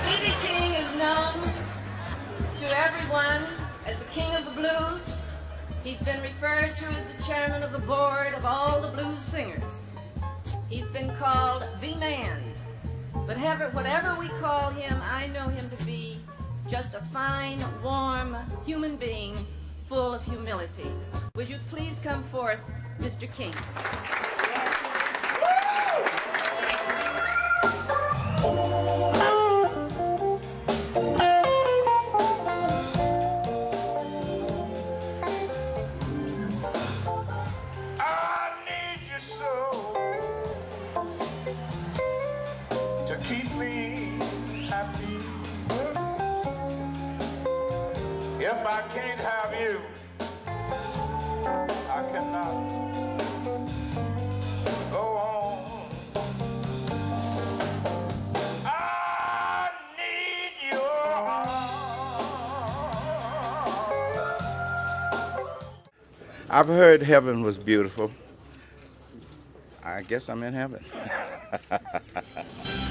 B.B. King is known to everyone as the King of the Blues. He's been referred to as the chairman of the board of all the blues singers. He's been called the man. But whatever we call him, I know him to be just a fine, warm human being full of humility. Would you please come forth, Mr. King? Keep me happy. If I can't have you, I cannot go on. I need your arms. I've heard heaven was beautiful. I guess I'm in heaven.